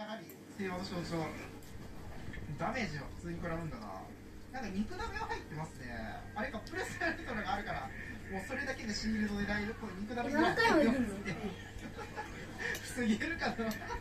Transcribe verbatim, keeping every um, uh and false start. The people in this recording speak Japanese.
やはり平和の象徴。ダメージは普通に食らうんだな。なんか肉ダメは入ってますね。あれかプレスライトのがあるから、もうそれだけでシールドでライドこう肉ダメになってますね。すぎるかな。